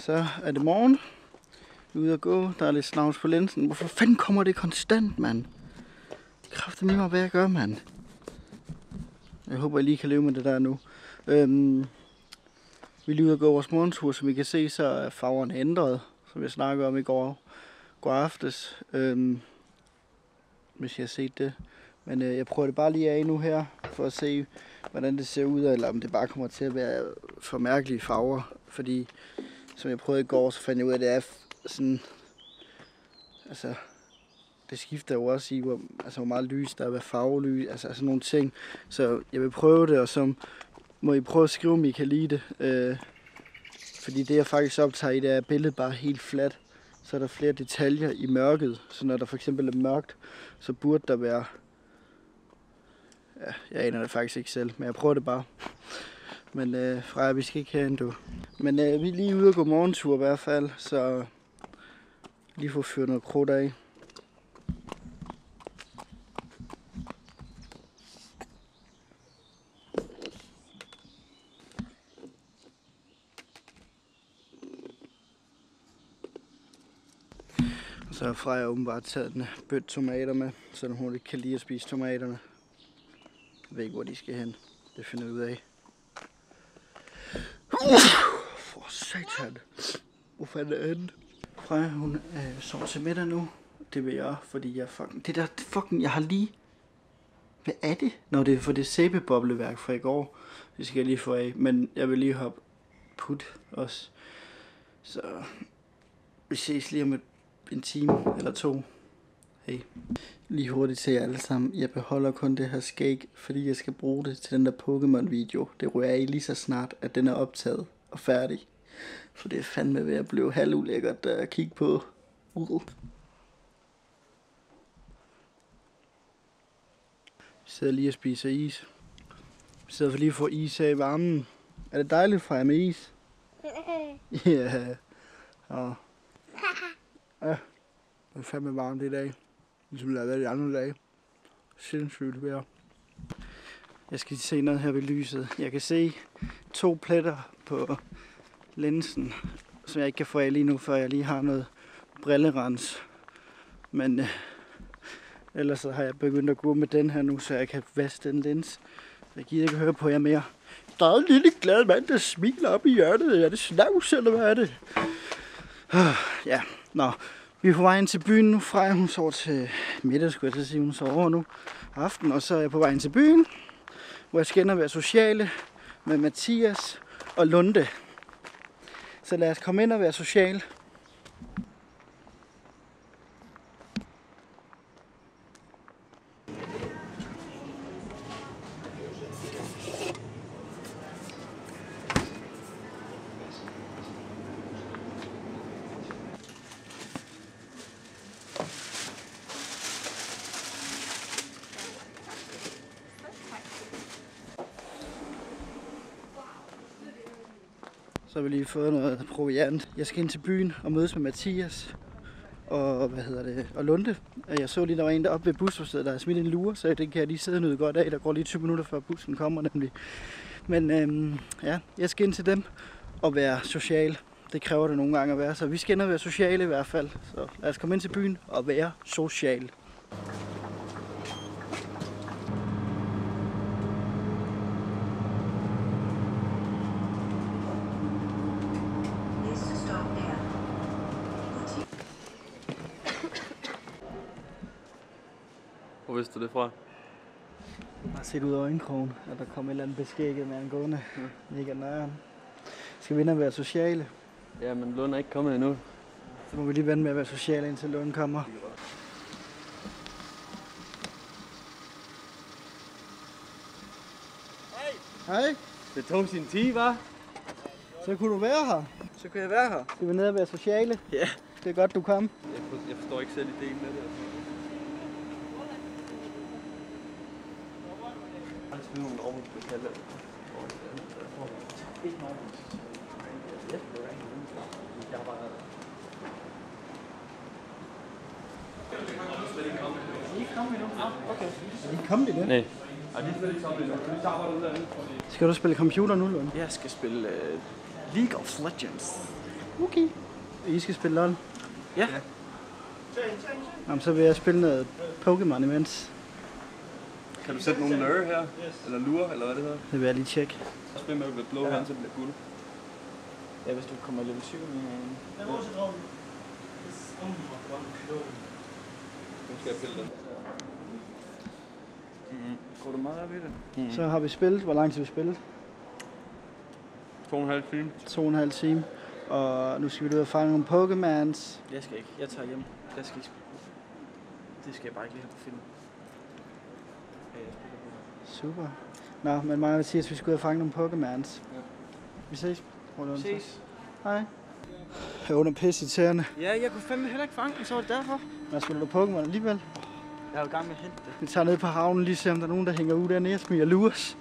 Så er det morgen. Vi er ude at gå. Der er lidt snavs på linsen. Hvorfor fanden kommer det konstant, mand? Kræfter mig, hvad jeg gør, mand. Jeg håber, jeg lige kan leve med det der nu. Vi er lige ude at gå vores morgentur. Som I kan se, så er farverne ændret. Som jeg snakkede om i går aftes. Hvis jeg har set det. Men jeg prøver det bare lige af nu her. For at se, hvordan det ser ud. Eller om det bare kommer til at være for mærkelige farver. Fordi, som jeg prøvede i går, så fandt jeg ud af, at det er sådan... Altså... Det skifter jo også i, hvor meget lys der er, hvad farvelys, altså sådan nogle ting. Så jeg vil prøve det, og så må I prøve at skrive, om I kan lide det. Fordi det jeg faktisk optager i, det er billedet bare helt fladt. Så er der flere detaljer i mørket. Så når der for eksempel er mørkt, så burde der være... Ja, jeg aner det faktisk ikke selv, men jeg prøver det bare. Men Freja, vi skal ikke herhen, du. Men vi er lige ude og gå morgentur i hvert fald, så lige få fyret noget krudt af. Så har Freja åbenbart taget den bødt tomater med, så hun ikke kan lide at spise tomaterne. Jeg ved ikke, hvor de skal hen. Det finder vi ud af. For satan. Hvor fanden er den? Freja, hun sover til middag nu. Det vil jeg, fordi jeg fucking... Det der fucking... Jeg har lige... Hvad er det? Nå, det er for det sæbebobleværk fra i går. Det skal jeg lige få af. Men jeg vil lige hoppe put også. Så... Vi ses lige om en time eller to. Hey. Lige hurtigt til jer alle sammen. Jeg beholder kun det her skæg, fordi jeg skal bruge det til den der Pokémon video. Det rører jeg i lige så snart, at den er optaget og færdig. For det er fandme ved at blive halvulækkert at kigge på. Vi sidder lige og spiser is. Vi sidder for lige at få is af i varmen. Er det dejligt, Freja, med is? Ja. Yeah. Ja, det er fandme varmt i dag. Ligesom det har været de andre dage. Sindssygt vejr. Jeg skal se noget her ved lyset. Jeg kan se 2 pletter på linsen, som jeg ikke kan få af lige nu, før jeg lige har noget brillerens. Men ellers så har jeg begyndt at gå med den her nu, så jeg kan vaske den lins. Jeg gider ikke høre på jer mere. Der er en lille glad mand, der smiler op i hjørnet. Er det snavs, eller hvad er det? Ja, nå. Vi er på vej ind til byen nu. Freja, hun sover til middag, skulle jeg til at sige. Hun sover over nu aften. Og så er jeg på vej ind til byen, hvor jeg skal ind og være sociale med Mathias og Lunde. Så lad os komme ind og være sociale. Så har vi lige fået noget proviant. Jeg skal ind til byen og mødes med Mathias og og Lunde. Jeg så lige, der var en deroppe ved busstedet, der har smidt en lure, så det kan jeg lige sidde og nyde godt af. Der går lige 20 minutter før bussen kommer nemlig. Men ja, jeg skal ind til dem og være social. Det kræver det nogle gange at være, så vi skal ind og være sociale i hvert fald. Så lad os komme ind til byen og være social. Hvor vidste du det fra? Jeg har set ud af øjenkrogen, at der kom et eller andet beskægget med angående. Mega nøjeren. Skal vi ind og være sociale? Ja, men Lund er ikke kommet endnu. Så må vi lige vente med at være sociale, indtil Lund kommer. Hej! Hej! Det tog sin tid, hva'? Så kunne du være her. Så kan jeg være her. Skal vi ned og være sociale? Ja. Det er godt, du kom. Jeg forstår ikke selv ideen med det. Okay. Er de kommet i det? Nej. Skal du spille computer nu, Lund? Jeg skal spille League of Legends. Okay. I skal spille LOL? Ja. Jamen, så vil jeg spille noget Pokémon imens. Kan du sætte nogle lure her? Eller lure, eller hvad det hedder? Det vil jeg lige tjekke. Spil med blå her, så bliver guld. Ja, hvis du kommer level 7 med hinanden. Nu skal jeg pille den. Går du meget op i det? Så har vi spillet. Hvor lang tid har vi spillet? 2,5 timer. 2,5 time. Og nu skal vi ud og fange nogle Pokémons. Jeg skal ikke. Jeg tager hjem. Det skal jeg bare ikke lige have på film. Super. Nå, men mig vil sige, at vi skal ud og fange nogle Pokémons. Ja. Vi ses. Vi ses. Hej. Jeg er under pisse irriterende. Ja, jeg kunne fandme heller ikke fange den, så var det derfor. Men spiller du Pokémon alligevel? Jeg er jo i gang med at hente det. Vi tager ned på havnen lige se, om der er nogen, der hænger ud dernede og smiger lures.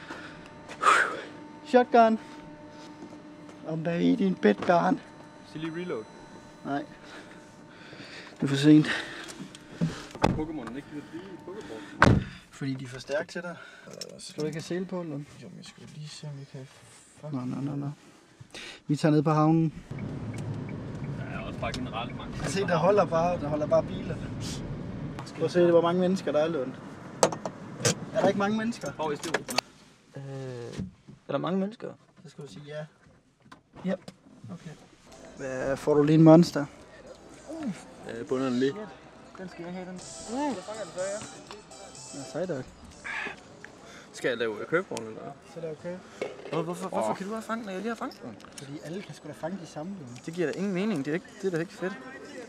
Shotgun. Om der er i din bedbarn. Sig lige reload. Nej. Det er for sent. Pokémon ikke vil blive Pokéball. Fordi de er for stærke til dig. Skal du ikke have sele på, eller? Jo, men jeg skal lige se, om vi kan Nå. Vi tager ned på havnen. Der er også bare generelt mange. Se, der holder bare biler. Prøv at se, hvor mange mennesker der er, Lund. Er der ikke mange mennesker? Hvor er det? Er der mange mennesker? Så skal du sige ja. Ja. Okay. Hvad får du lige en monster? Bunder den lige. Den skal jeg have, den. Jeg fanger den så, ja. Ja, sejt. Skal jeg lave købvogn eller hvad? Så er det okay. Hvorfor kan du have fanget, når jeg lige har fanget den? Fordi alle kan sgu da fange de samme. Det giver da ingen mening. Det er da ikke fedt.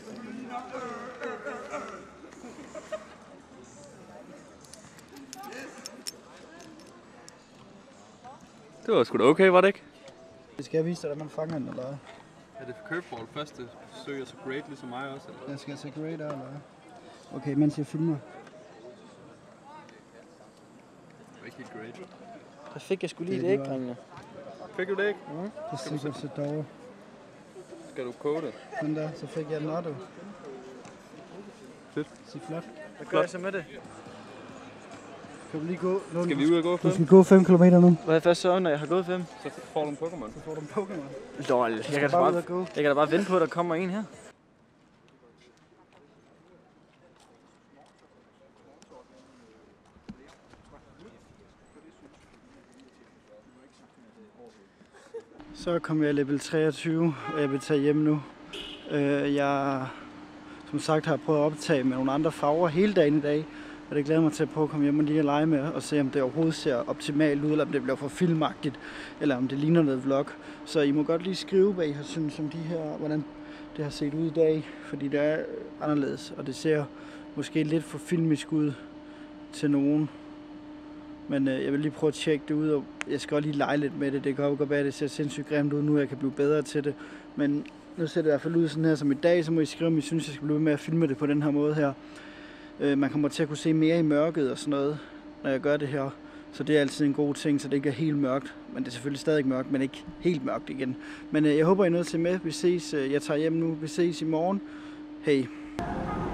Det var sgu da okay, var det ikke? Det skal jeg vise dig, hvordan man fanger den, eller hvad? Er det for købvogn første forsøg, og så great ligesom mig også, eller? Jeg skal se great eller hvad? Okay, mens jeg filmer. Rigtig great. Der fik jeg sgu lige Det det, ikke, var- drengene? Fik du det ikke? Det er sikkert så dog. Skal du koge det? Men der, så fik jeg den auto. Fedt. Så flot. Hvad gør jeg så med det? Kan du lige gå? Lund, Skal vi ud og gå Du 5? skal gå 5 km nu. Hvad er først så, når jeg har gået 5? Så får du en Pokémon. Så får du en Pokémon. Lol, jeg kan da bare ud bare, og gå. jeg kan da bare vente på, at der kommer en her. Så kom jeg level 23, og jeg vil tage hjem nu. Jeg, som sagt, har prøvet at optage med nogle andre farver hele dagen i dag. Og det glæder mig til at prøve at komme hjem og lige at lege med, og se om det overhovedet ser optimalt ud, eller om det bliver for filmagtigt, eller om det ligner noget vlog. Så I må godt lige skrive, hvad I har synes om de her, hvordan det har set ud i dag, fordi det er anderledes, og det ser måske lidt for filmisk ud til nogen. Men jeg vil lige prøve at tjekke det ud, og jeg skal også lige lege lidt med det. Det kan godt være, at det ser sindssygt grimt ud nu, jeg kan blive bedre til det. Men nu ser det i hvert fald ud sådan her som i dag, så må I skrive, om I synes, jeg skal blive ved med at filme det på den her måde her. Man kommer til at kunne se mere i mørket og sådan noget, når jeg gør det her. Så det er altid en god ting, så det ikke er helt mørkt. Men det er selvfølgelig stadig mørkt, men ikke helt mørkt igen. Men jeg håber, I er nødt til med. Vi ses. Jeg tager hjem nu. Vi ses i morgen. Hej.